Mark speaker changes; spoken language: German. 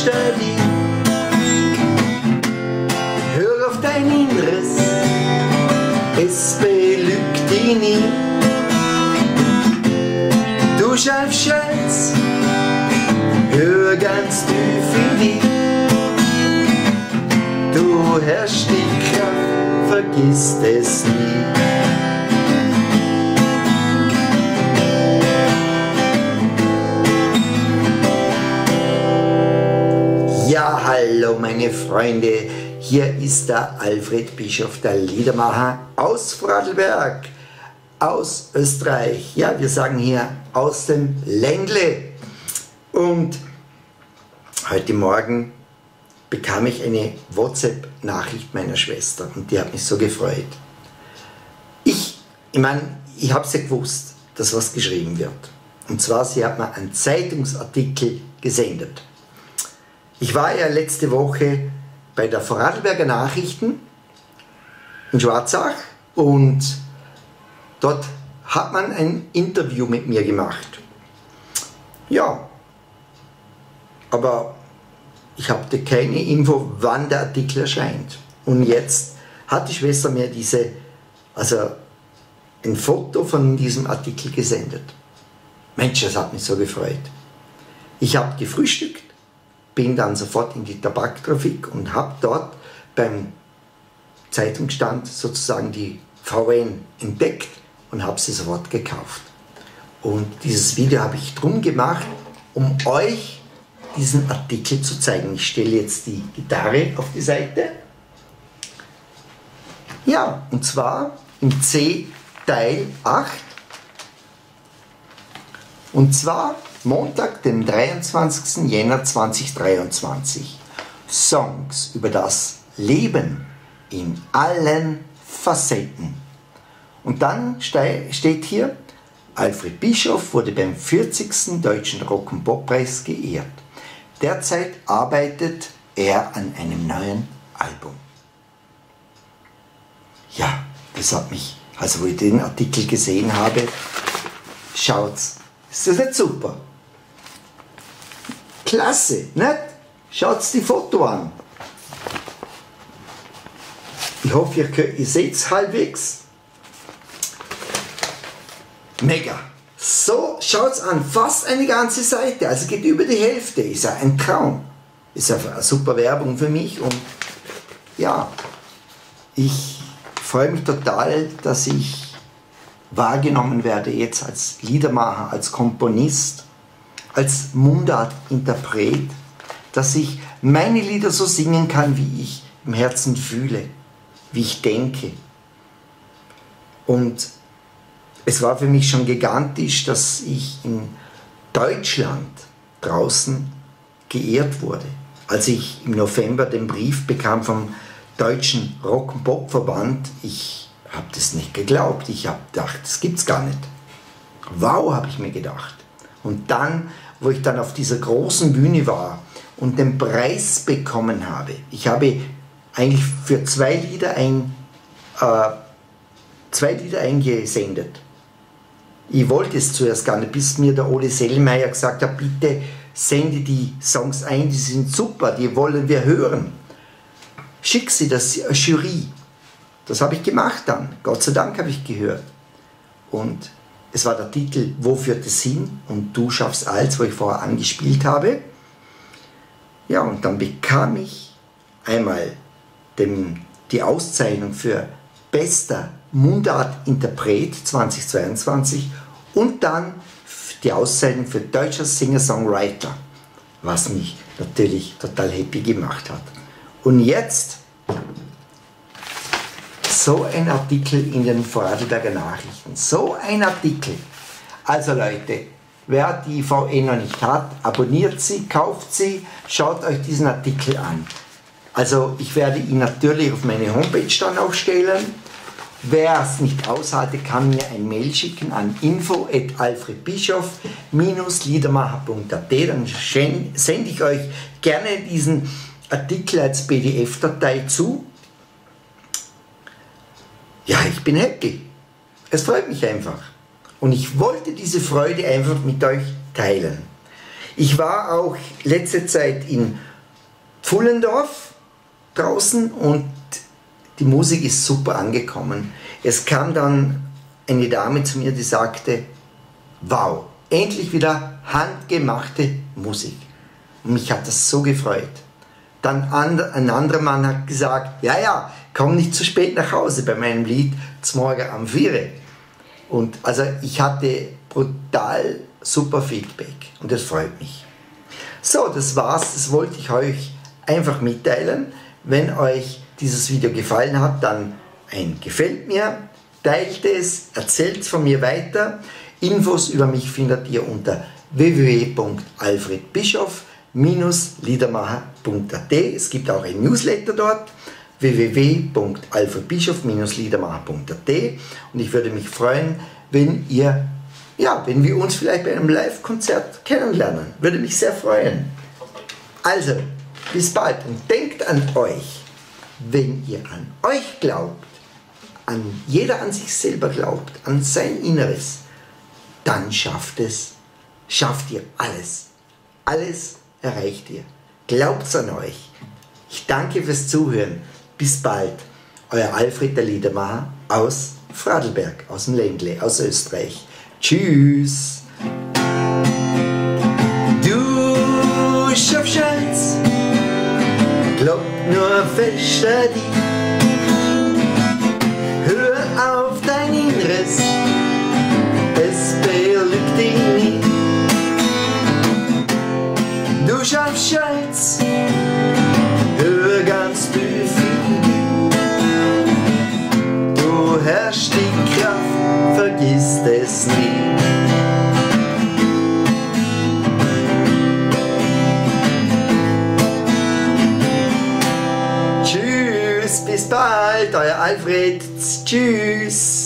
Speaker 1: Steady. Hör auf dein Inneres, es belügt dich nie. Du Schalfschätz, hör ganz tief in dich. Du herrschst die Kraft, vergiss es nie. Ja, hallo meine Freunde, hier ist der Alfred Bischof, der Liedermacher aus Vorarlberg, aus Österreich. Ja, wir sagen hier aus dem Ländle. Und heute Morgen bekam ich eine WhatsApp-Nachricht meiner Schwester und die hat mich so gefreut. Ich habe es ja gewusst, dass was geschrieben wird. Und zwar, sie hat mir einen Zeitungsartikel gesendet. Ich war ja letzte Woche bei der Vorarlberger Nachrichten in Schwarzach und dort hat man ein Interview mit mir gemacht. Ja, aber ich hatte keine Info, wann der Artikel erscheint. Und jetzt hat die Schwester mir ein Foto von diesem Artikel gesendet. Mensch, das hat mich so gefreut. Ich habe gefrühstückt, bin dann sofort in die Tabaktrafik und habe dort beim Zeitungsstand sozusagen die VN entdeckt und habe sie sofort gekauft. Und dieses Video habe ich drum gemacht, um euch diesen Artikel zu zeigen. Ich stelle jetzt die Gitarre auf die Seite. Ja, und zwar im C Teil 8. Und zwar Montag, den 23. Jänner 2023. Songs über das Leben in allen Facetten. Und dann steht hier, Alfred Bischof wurde beim 40. Deutschen Rock- und Poppreis geehrt. Derzeit arbeitet er an einem neuen Album. Ja, das hat mich, also wo ich den Artikel gesehen habe, schaut's, ist das nicht super? Klasse, nicht? Schaut's die Foto an. Ich hoffe, ihr seht es halbwegs. Mega. So schaut's an, fast eine ganze Seite, also geht über die Hälfte, ist ja ein Traum. Ist ja eine super Werbung für mich und ja, ich freue mich total, dass ich wahrgenommen werde jetzt als Liedermacher, als Komponist, als Mundartinterpret, dass ich meine Lieder so singen kann, wie ich im Herzen fühle, wie ich denke. Und es war für mich schon gigantisch, dass ich in Deutschland draußen geehrt wurde. Als ich im November den Brief bekam vom Deutschen Rock- und Pop-Verband, ich habe das nicht geglaubt. Ich habe gedacht, das gibt's gar nicht. Wow, habe ich mir gedacht. Und dann, wo ich dann auf dieser großen Bühne war und den Preis bekommen habe, ich habe eigentlich für zwei Lieder eingesendet. Ich wollte es zuerst gar nicht, bis mir der Ole Sellmeier gesagt hat, bitte sende die Songs ein, die sind super, die wollen wir hören. Schick sie das Jury. Das habe ich gemacht dann. Gott sei Dank habe ich gehört. Und es war der Titel Wo führt es hin? Und Du schaffst alles, wo ich vorher angespielt habe. Ja, und dann bekam ich einmal die Auszeichnung für bester Mundartinterpret 2022 und dann die Auszeichnung für deutscher Singer-Songwriter, was mich natürlich total happy gemacht hat. Und jetzt so ein Artikel in den Vorarlberger Nachrichten, so ein Artikel. Also Leute, wer die VN noch nicht hat, abonniert sie, kauft sie, schaut euch diesen Artikel an. Also ich werde ihn natürlich auf meine Homepage dann auch stellen. Wer es nicht aushalte, kann mir ein Mail schicken an info@alfredbischof-liedermacher.at. Dann sende ich euch gerne diesen Artikel als PDF-Datei zu. Ja, ich bin happy. Es freut mich einfach. Und ich wollte diese Freude einfach mit euch teilen. Ich war auch letzte Zeit in Pfullendorf draußen und die Musik ist super angekommen. Es kam dann eine Dame zu mir, die sagte, wow, endlich wieder handgemachte Musik. Und mich hat das so gefreut. Dann ein anderer Mann hat gesagt, ja, komm nicht zu spät nach Hause bei meinem Lied zum Morgen am 4. Und also ich hatte brutal super Feedback und das freut mich. So, das war's, das wollte ich euch einfach mitteilen. Wenn euch dieses Video gefallen hat, dann ein Gefällt mir, teilt es, erzählt es von mir weiter. Infos über mich findet ihr unter www.alfredbischof-liedermacher.at. Es gibt auch ein Newsletter dort, www.alfredbischof-liedermacher.at. Und ich würde mich freuen, wenn wir uns vielleicht bei einem Live-Konzert kennenlernen. Würde mich sehr freuen. Also, bis bald und denkt an euch, wenn ihr an euch glaubt, jeder an sich selber glaubt, an sein Inneres, dann schafft ihr alles. Alles erreicht ihr. Glaubt's an euch. Ich danke fürs Zuhören. Bis bald. Euer Alfred der Liedermacher aus Vorarlberg, aus dem Ländle, aus Österreich. Tschüss. Du schaffst es, glaub nur fest an dich. Hör auf dein Inneres, es belügt dich nie. Du schaffst es, hör ganz tief in dich. Du herrschst die Kraft, vergiss es nie. Tschüss, bis bald, euer Alfred. Tschüss.